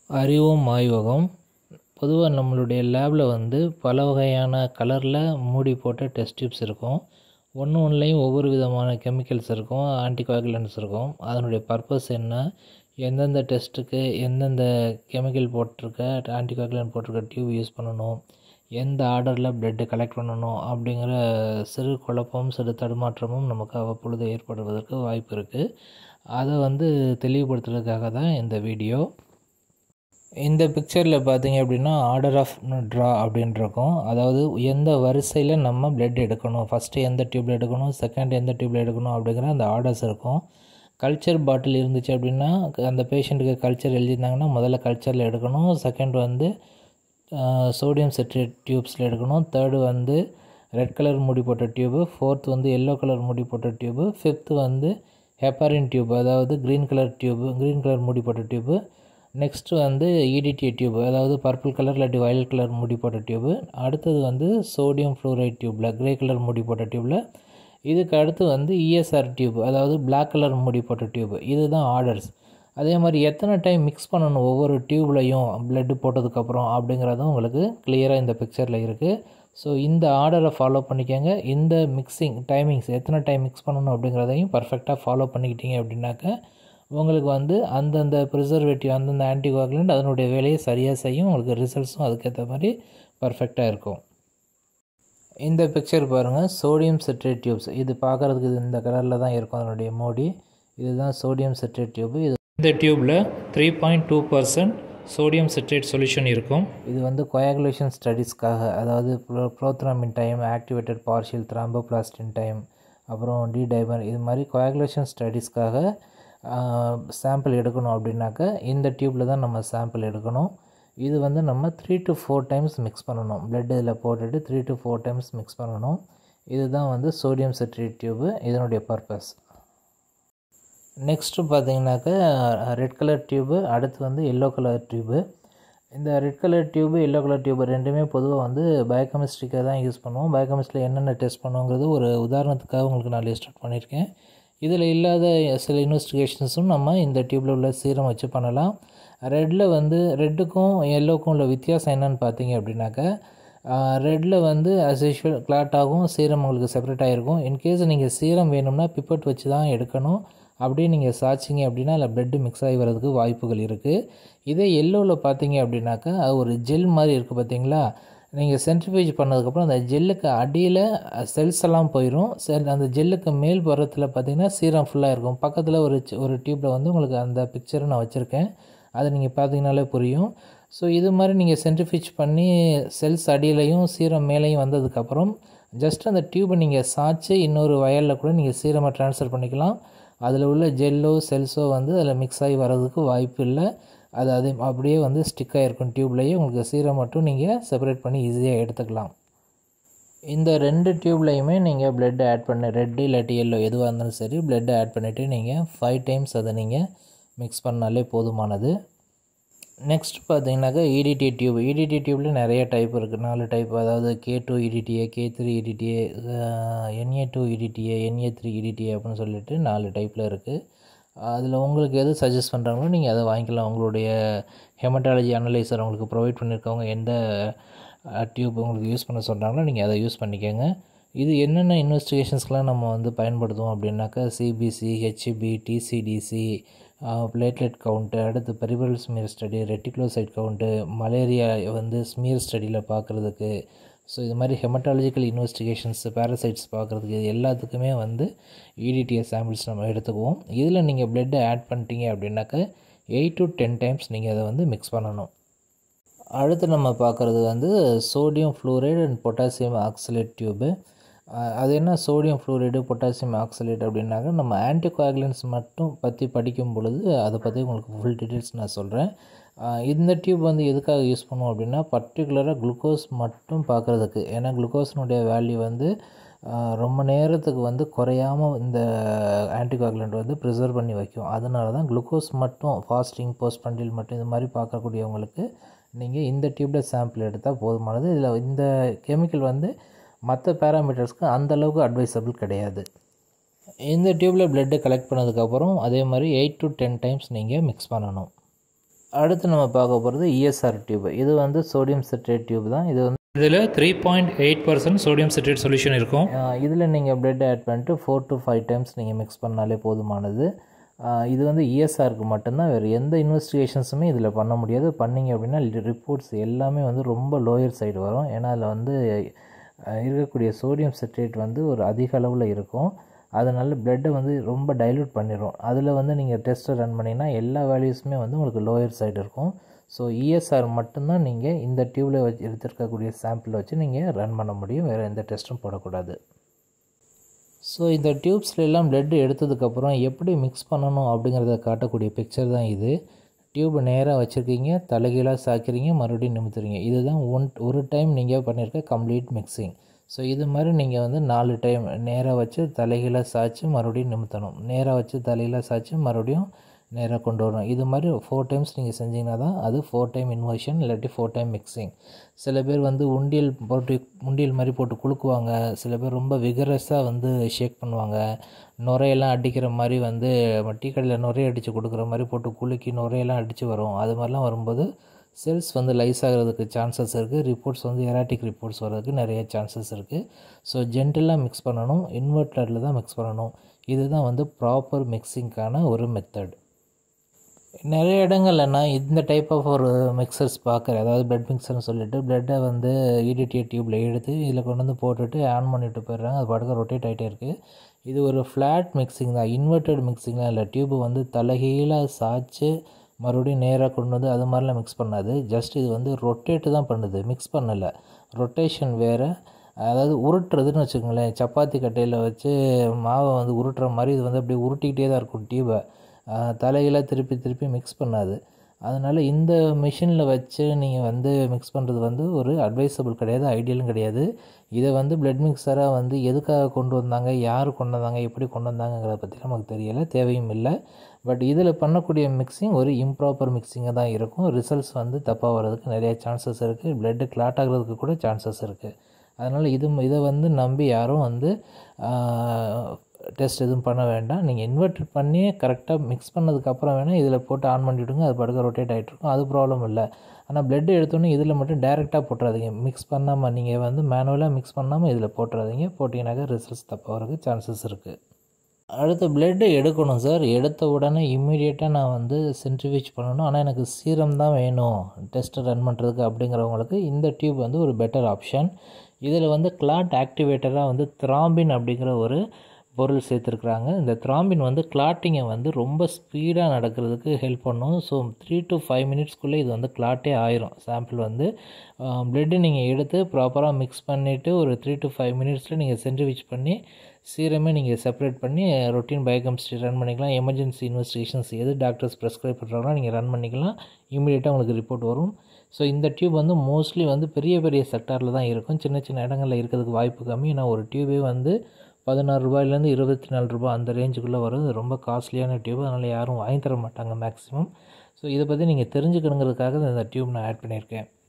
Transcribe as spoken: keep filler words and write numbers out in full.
அறிவோம் ஆய்வகம். பொதுவாக நம்மளுடைய லேபில் வந்து பல வகையான கலரில் மூடி போட்ட டெஸ்ட் டியூப்ஸ் இருக்கும். ஒன்று ஒன்றுலேயும் ஒவ்வொரு விதமான கெமிக்கல்ஸ் இருக்கும், ஆன்டிகோகுலன்ட்ஸ் இருக்கும். அதனுடைய பர்பஸ் என்ன, எந்தெந்த டெஸ்ட்டுக்கு எந்தெந்த கெமிக்கல் போட்டிருக்க ஆன்டிகோகுலன்ட் போட்டிருக்க டியூப் யூஸ் பண்ணணும், எந்த ஆர்டரில் பிளட்டு கலெக்ட் பண்ணணும் அப்படிங்கிற சிறு குழப்பமும் சிறு தடுமாற்றமும் நமக்கு அவ்வப்பொழுது ஏற்படுவதற்கு வாய்ப்பு இருக்குது. அதை வந்து தெளிவுபடுத்துறதுக்காக தான் இந்த வீடியோ. இந்த பிக்சரில் பார்த்தீங்க அப்படின்னா ஆர்டர் ஆஃப் ட்ரா அப்படின்னு இருக்கும். அதாவது எந்த வரிசையில் நம்ம பிளட் எடுக்கணும், ஃபஸ்ட்டு எந்த டியூப்பில் எடுக்கணும், செகண்ட் எந்த டியூப்பில் எடுக்கணும் அப்படிங்கிற அந்த ஆர்டர்ஸ் இருக்கும். கல்ச்சர் பாட்டில் இருந்துச்சு அப்படின்னா அந்த பேஷண்ட்டுக்கு கல்ச்சர் எழுதியிருந்தாங்கன்னா முதல்ல கல்ச்சரில் எடுக்கணும், செகண்ட் வந்து சோடியம் சிட்ரேட் டியூப்ஸில் எடுக்கணும், தேர்டு வந்து ரெட் கலர் மூடி போட்ட டியூபு, ஃபோர்த் வந்து எல்லோ கலர் மூடி போட்ட டியூபு, ஃபிஃப்த்து வந்து ஹெப்பாரின் டியூப் அதாவது green colour tube green colour மூடி போட்ட டியூபு, நெக்ஸ்ட்டு வந்து இடிடி டியூப் அதாவது பர்பிள் கலர் இல்லாட்டி வயலட் கலர் மூடி போட்ட டியூபு, அடுத்தது வந்து சோடியம் ஃப்ளூரைட் டியூப்பில் க்ரே கலர் மூடி போட்ட டியூப்பில், இதுக்கு அடுத்து வந்து இஎஸ்ஆர் டியூப் அதாவது பிளாக் கலர் மூடி போட்ட டியூப். இதுதான் ஆர்டர்ஸ். அதே மாதிரி எத்தனை டைம் மிக்ஸ் பண்ணணும் ஒவ்வொரு டியூப்லையும் பிளட்டு போட்டதுக்கப்புறம் அப்படிங்கிறதும் உங்களுக்கு கிளியராக இந்த பிக்சரில் இருக்குது. ஸோ இந்த ஆர்டரை ஃபாலோ பண்ணிக்கோங்க. இந்த மிக்சிங் டைமிங்ஸ் எத்தனை டைம் மிக்ஸ் பண்ணணும் அப்படிங்கிறதையும் பர்ஃபெக்டாக ஃபாலோ பண்ணிக்கிட்டீங்க அப்படின்னாக்க உங்களுக்கு வந்து அந்தந்த ப்ரிசர்வேட்டிவ் அந்தந்த ஆன்டிகோகுலண்ட் அதனுடைய வேலையை சரியாக செய்யும். உங்களுக்கு ரிசல்ட்ஸும் அதுக்கேற்ற மாதிரி பர்ஃபெக்டாக இருக்கும். இந்த பிக்சர் பாருங்கள், சோடியம் சிட்ரேட் டியூப்ஸ். இது பார்க்குறதுக்கு இது இந்த கலரில் தான் இருக்கும் அதனுடைய மோடி. இதுதான் சோடியம் சிட்ரேட் டியூப்பு. இது இந்த டியூப்பில் three point two percent sodium citrate solution இருக்கும். இது வந்து கோயாகுலேஷன் ஸ்டடீஸ்க்காக, அதாவது pro prothrombin time, activated partial thromboplastin time, அப்புறம் டி டைமர், இது மாதிரி கோயாகுலேஷன் ஸ்டடீஸ்க்காக சாம்பிள் எடுக்கணும் அப்படின்னாக்க இந்த டியூப்பில் தான் நம்ம சாம்பிள் எடுக்கணும். இது வந்து நம்ம three to four times mix பண்ணணும். பிளட் இதில் போட்டுட்டு three to four times mix பண்ணணும். இதுதான் வந்து சோடியம் சிட்ரேட் டியூபு, இதனுடைய பர்பஸ். நெக்ஸ்ட்டு பார்த்தீங்கன்னாக்க ரெட் கலர் டியூபு, அடுத்து வந்து எல்லோ கலர் டியூபு. இந்த red colour tube yellow colour tube ரெண்டுமே பொதுவாக வந்து பயோகெமிஸ்ட்ரிக்காக தான் யூஸ் பண்ணுவோம். பயோகெமிஸ்ட்ரியில் என்னென்ன டெஸ்ட் பண்ணுவோங்கிறது ஒரு உதாரணத்துக்காக உங்களுக்கு நான் லிஸ்ட் அவுட் பண்ணியிருக்கேன். இதில் இல்லாத சில இன்வெஸ்டிகேஷன்ஸும் நம்ம இந்த டியூப்பில் உள்ள சீரம் வச்சு பண்ணலாம். ரெட்டில் வந்து ரெட்டுக்கும் எல்லோக்கும் உள்ள வித்தியாசம் என்னன்னு பார்த்தீங்க அப்படின்னாக்கா, ரெட்டில் வந்து ஆஸ் யூஷுவல் கிளாட் ஆகும், சீரம் உங்களுக்கு செப்பரேட் ஆகிருக்கும். இன்கேஸ் நீங்கள் சீரம் வேணும்னா பிப்பட் வச்சு தான் எடுக்கணும். அப்படியே நீங்கள் சாய்ச்சிங்க அப்படின்னா அதில் பிளட்டு மிக்ஸ் ஆகி வரதுக்கு வாய்ப்புகள் இருக்குது. இதே எல்லோவில் பார்த்தீங்க அப்படின்னாக்கா அது ஒரு ஜெல் மாதிரி இருக்குது பார்த்தீங்களா. நீங்கள் சென்ட்ரிஃபியூஜ் பண்ணதுக்கப்புறம் அந்த ஜெல்லுக்கு அடியில் செல்ஸ் எல்லாம் போயிடும். செல் அந்த ஜெல்லுக்கு மேல் புறத்தில் பார்த்திங்கன்னா சீரம் ஃபுல்லாக இருக்கும். பக்கத்தில் ஒரு ஒரு டியூப்பில் வந்து உங்களுக்கு அந்த பிக்சரை நான் வச்சுருக்கேன், அதை நீங்கள் பார்த்தீங்கனாலே புரியும். ஸோ இது மாதிரி நீங்கள் சென்ட்ரிஃபியூஜ் பண்ணி செல்ஸ் அடியிலையும் சீரம் மேலேயும் வந்ததுக்கப்புறம் ஜஸ்ட் அந்த டியூப்பை நீங்கள் சாய்ச்சி இன்னொரு வயலில் கூட நீங்கள் சீரமை ட்ரான்ஸ்ஃபர் பண்ணிக்கலாம். அதில் உள்ள ஜெல்லோ செல்ஸோ வந்து அதில் மிக்ஸ் ஆகி வர்றதுக்கு வாய்ப்பு இல்லை. அது அது அப்படியே வந்து ஸ்டிக் ஆகிருக்கும் டியூப்லேயே. உங்களுக்கு சீரம் மட்டும் நீங்கள் செப்பரேட் பண்ணி ஈஸியாக எடுத்துக்கலாம். இந்த ரெண்டு டியூப்லேயுமே நீங்கள் பிளட் ஆட் பண்ண ரெட்டு இல்லாட்டி எல்லோ எதுவாக இருந்தாலும் சரி பிளட்டை ஆட் பண்ணிவிட்டு நீங்கள் ஃபைவ் டைம்ஸ் அதை நீங்கள் மிக்ஸ் பண்ணாலே போதுமானது. நெக்ஸ்ட் பார்த்தீங்கன்னாக்கா இடிடி டியூப். இடிடி டியூப்பில் நிறைய டைப் இருக்குது, நாலு டைப். அதாவது K two EDTA, K three EDTA, NA two EDTA, NA three EDTA அப்படின்னு சொல்லிட்டு நாலு டைப்பில் இருக்குது. அதில் உங்களுக்கு எது சஜஸ்ட் பண்ணுறாங்களோ நீங்கள் அதை வாங்கிக்கலாம். உங்களுடைய ஹெமட்டாலஜி அனலைசர் உங்களுக்கு ப்ரொவைட் பண்ணியிருக்கவங்க எந்த டியூப் உங்களுக்கு யூஸ் பண்ண சொல்கிறாங்களோ நீங்கள் அதை யூஸ் பண்ணிக்கோங்க. இது என்னென்ன இன்வெஸ்டிகேஷன்ஸ்க்கெலாம் நம்ம வந்து பயன்படுத்துவோம் அப்படின்னாக்கா CBC, HB, TC DC, platelet count, அடுத்து peripheral smear study, reticulocyte count, malaria வந்து ஸ்மியர் ஸ்டடியில் பார்க்குறதுக்கு, ஸோ இது மாதிரி ஹெமட்டாலஜிக்கல் இன்வெஸ்டிகேஷன்ஸ், பேரசைட்ஸ் பார்க்குறதுக்கு, இது எல்லாத்துக்குமே வந்து இடிடிஏ சாம்பிள்ஸ் நம்ம எடுத்துக்குவோம். இதில் நீங்கள் பிளட்டை ஆட் பண்ணிட்டீங்க அப்படின்னாக்கா எயிட் டு டென் டைம்ஸ் நீங்கள் அதை வந்து மிக்ஸ் பண்ணணும். அடுத்து நம்ம பார்க்குறது வந்து sodium fluoride and potassium oxalate tube. அது என்ன சோடியம் ஃப்ளூரைடு பொட்டாசியம் ஆக்சலேட் அப்படின்னாக்க நம்ம ஆன்டிகோகுலன்ட்ஸ் மட்டும் பற்றி படிக்கும் பொழுது அதை பற்றி உங்களுக்கு ஃபுல் டீட்டெயில்ஸ் நான் சொல்கிறேன். இந்த டியூப் வந்து எதுக்காக யூஸ் பண்ணுவோம் அப்படின்னா பர்டிகுலராக குளுக்கோஸ் மட்டும் பார்க்குறதுக்கு. ஏன்னா குளுக்கோஸினுடைய வேல்யூ வந்து ரொம்ப நேரத்துக்கு வந்து குறையாமல் இந்த ஆன்டிகோகுலண்ட் வந்து ப்ரிசர்வ் பண்ணி வைக்கும். அதனால தான் குளுக்கோஸ் மட்டும் ஃபாஸ்டிங் போஸ்ட் பண்டில் மட்டும் இது மாதிரி பார்க்கக்கூடியவங்களுக்கு நீங்கள் இந்த டியூப்பில் சாம்பிள் எடுத்தால் போதுமானது. இதில் இந்த கெமிக்கல் வந்து மற்ற பேராமீட்டர்ஸ்க்கு அந்தளவுக்கு அட்வைசபிள் கிடையாது. இந்த டியூப்பில் பிளட்டு கலெக்ட் பண்ணதுக்கப்புறம் அதே மாதிரி எயிட் டு டென் டைம்ஸ் நீங்கள் மிக்ஸ் பண்ணணும். அடுத்து நம்ம பார்க்க போகிறது இஎஸ்ஆர் டியூப். இது வந்து சோடியம் சிட்ரேட் டியூப் தான். இது வந்து இதில் three point eight percent sodium citrate solution இருக்கும். இதில் நீங்கள் பிளட் ஆட் பண்ணிட்டு ஃபோர் டு ஃபைவ் டைம்ஸ் நீங்கள் மிக்ஸ் பண்ணாலே போதுமானது. இது வந்து இஎஸ்ஆருக்கு மட்டும்தான், வேறு எந்த இன்வெஸ்டிகேஷன்ஸுமே இதில் பண்ண முடியாது. பண்ணிங்க அப்படின்னா ரிப்போர்ட்ஸ் எல்லாமே வந்து ரொம்ப லோயர் சைடு வரும். ஏன்னா அதில் வந்து இருக்கக்கூடிய சோடியம் சிட்ரேட் வந்து ஒரு அதிக அளவில் இருக்கும். அதனால பிளட்டை வந்து ரொம்ப டைல்யூட் பண்ணிடும். அதில் வந்து நீங்கள் டெஸ்ட்டை ரன் பண்ணிங்கன்னா எல்லா வேல்யூஸுமே வந்து உங்களுக்கு லோயர் சைடு இருக்கும். ஸோ இஎஸ்ஆர் மட்டும்தான் நீங்கள் இந்த டியூப்பில் வச்சு எடுத்துருக்கக்கூடிய சாம்பிள் வச்சு நீங்கள் ரன் பண்ண முடியும். வேறு எந்த டெஸ்ட்டும் போடக்கூடாது. ஸோ இந்த டியூப்ஸில் எல்லாம் பிளட் எடுத்ததுக்கப்புறம் எப்படி மிக்ஸ் பண்ணணும் அப்படிங்கிறத காட்டக்கூடிய பிக்சர் தான் இது. டியூப் நேராக வச்சுருக்கீங்க, தலைகீழாக சாய்க்கிறீங்க, மறுபடியும் நிமித்துறீங்க. இதுதான் ஒன் ஒரு டைம் நீங்கள் பண்ணியிருக்க கம்ப்ளீட் மிக்சிங். ஸோ இது மாதிரி நீங்கள் வந்து நாலு டைம் நேராக வச்சு தலைகீழாக சாய்ச்சி மறுபடியும் நிமித்தணும், நேராக வச்சு தலைகீழாக சாய்ச்சி மறுபடியும் நேராக கொண்டு வரணும். இது மாதிரி ஃபோர் டைம்ஸ் நீங்கள் செஞ்சிங்கன்னா தான் அது ஃபோர் டைம் இன்வர்ஷன், இல்லாட்டி ஃபோர் டைம் மிக்சிங். சில பேர் வந்து உண்டியல் போட்டு உண்டியல் மாதிரி போட்டு குலுக்குவாங்க. சில பேர் ரொம்ப விகரஸாக வந்து ஷேக் பண்ணுவாங்க. நுரையெல்லாம் அடிக்கிற மாதிரி வந்து டீ கடையில் நுரைய அடித்து கொடுக்குற மாதிரி போட்டு குலுக்கி நுரையெல்லாம் அடித்து வரும். அது மாதிரிலாம் வரும்போது செல்ஸ் வந்து லைஸ் ஆகிறதுக்கு சான்சஸ் இருக்குது. ரிப்போர்ட்ஸ் வந்து எராட்டிக் ரிப்போர்ட்ஸ் வர்றதுக்கு நிறைய சான்சஸ் இருக்குது. ஸோ ஜென்டலாக மிக்ஸ் பண்ணணும், இன்வெர்ட்டரில் தான் மிக்ஸ் பண்ணணும். இதுதான் வந்து ப்ராப்பர் மிக்சிங்க்கான ஒரு மெத்தட். நிறைய இடங்கள்ல நான் இந்த டைப் ஆஃப் ஒரு மிக்சர்ஸ் பார்க்குறேன். அதாவது பிளட் மிக்சர்னு சொல்லிட்டு பிளட்டை வந்து இடிடிஏ டியூப்பில் எடுத்து இதில் கொண்டு வந்து போட்டுட்டு ஆன் பண்ணிட்டு போயிடுறாங்க. அது பாட்டுக்கு ரொட்டேட் ஆகிட்டே இருக்குது. இது ஒரு ஃப்ளாட் மிக்சிங் தான், இன்வெர்ட்டட் மிக்சிங்லாம் இல்லை. டியூப்பு வந்து தலைகீழாக சாய்ச்சி மறுபடியும் நேராக கொண்டு வந்து அது மாதிரிலாம் மிக்ஸ் பண்ணாது. ஜஸ்ட் இது வந்து ரொட்டேட்டு தான் பண்ணுது, மிக்ஸ் பண்ணலை. ரொட்டேஷன் வேறு, அதாவது உருட்டுறதுன்னு வச்சுக்கோங்களேன். சப்பாத்தி கட்டையில் வச்சு மாவை வந்து உருட்டுற மாதிரி இது வந்து அப்படியே உருட்டிக்கிட்டே தான் இருக்கும் டியூபை. தலைகீழாக திருப்பி திருப்பி மிக்ஸ் பண்ணாது. அதனால் இந்த மிஷினில் வச்சு நீங்கள் வந்து மிக்ஸ் பண்ணுறது வந்து ஒரு அட்வைசபிள் கிடையாது, ஐடியலும் கிடையாது. இதை வந்து பிளட் மிக்சராக வந்து எதுக்காக கொண்டு வந்தாங்க, யார் கொண்டு வந்தாங்க, எப்படி கொண்டு வந்தாங்கிறத பற்றி நமக்கு தெரியலை, தேவையும் இல்லை. பட் இதில் பண்ணக்கூடிய மிக்சிங் ஒரு இம்ப்ராப்பர் மிக்சிங்காக தான் இருக்கும். ரிசல்ட்ஸ் வந்து தப்பாக வர்றதுக்கு நிறைய சான்சஸ் இருக்குது. பிளட்டு கிளாட் ஆகிறதுக்கு கூட சான்சஸ் இருக்குது. அதனால் இது இதை வந்து நம்பி யாரும் வந்து டெஸ்ட் எதுவும் பண்ண வேண்டாம். நீங்கள் இன்வெர்ட் பண்ணி கரெக்டாக மிக்ஸ் பண்ணதுக்கப்புறம் வேணால் இதில் போட்டு ஆன் பண்ணிவிடுங்க, அது படுக்க ரொட்டேட் ஆகிட்ருக்கும், அது ப்ராப்ளம் இல்லை. ஆனால் பிளட் எடுத்தோன்னே இதில் மட்டும் டேரெக்டாக போட்டுறாதீங்க. மிக்ஸ் பண்ணாமல் நீங்கள் வந்து மேனுவலாக மிக்ஸ் பண்ணாமல் இதில் போட்டுறாதீங்க. போட்டிங்கனாக்கா ரிசல்ட்ஸ் தப்பாக வரதுக்கு சான்சஸ் இருக்குது. அடுத்து பிளட்டு எடுக்கணும் சார். எடுத்த உடனே இம்மீடியட்டாக நான் வந்து சென்ட்ரிஃபியூஜ் பண்ணணும், ஆனால் எனக்கு சீரம் தான் வேணும் டெஸ்ட்டை ரன் பண்ணுறதுக்கு அப்படிங்கிறவங்களுக்கு இந்த டியூப் வந்து ஒரு பெட்டர் ஆப்ஷன். இதில் வந்து கிளாட் ஆக்டிவேட்டராக வந்து த்ராம்பின் அப்படிங்கிற ஒரு பொருள் சேர்த்துருக்குறாங்க. இந்த த்ராம்பின் வந்து கிளாட்டிங்கை வந்து ரொம்ப ஸ்பீடாக நடக்கிறதுக்கு ஹெல்ப் பண்ணும். ஸோ த்ரீ டு ஃபைவ் மினிட்ஸ்க்குள்ளே இது வந்து கிளாட்டே ஆயிரும். சாம்பிள் வந்து பிளட்டு நீங்கள் எடுத்து ப்ராப்பராக மிக்ஸ் பண்ணிவிட்டு ஒரு த்ரீ டு ஃபைவ் மினிட்ஸில் நீங்கள் சென்ட்ரிஃபியூஜ் பண்ணி சீரமே நீங்கள் செப்பரேட் பண்ணி ரொட்டீன் பயோகெமிஸ்ட்ரி ரன் பண்ணிக்கலாம். எமர்ஜென்சி இன்வெஸ்டிகேஷன்ஸ் எது டாக்டர்ஸ் ப்ரெஸ்கிரைப் பண்ணுறாங்கன்னா நீங்கள் ரன் பண்ணிக்கலாம். இமீடியட்டாக உங்களுக்கு ரிப்போர்ட் வரும். ஸோ இந்த டியூப் வந்து மோஸ்ட்லி வந்து பெரிய பெரிய செக்டாரில் தான் இருக்கும். சின்ன சின்ன இடங்களில் இருக்கிறதுக்கு வாய்ப்பு கம்மி. ஏன்னா ஒரு டியூபே வந்து பதினாறு ரூபாயிலேருந்து இருபத்தி நாலு ரூபா அந்த ரேஞ்சுக்குள்ளே வரும். இது ரொம்ப காஸ்ட்லியான டியூப், அதனால் யாரும் வாங்கி தர மாட்டாங்க மேக்ஸிமம். ஸோ இதை பற்றி நீங்கள் தெரிஞ்சுக்கணுங்கிறதுக்காக இந்த டியூப் நான் ஆட் பண்ணியிருக்கேன்.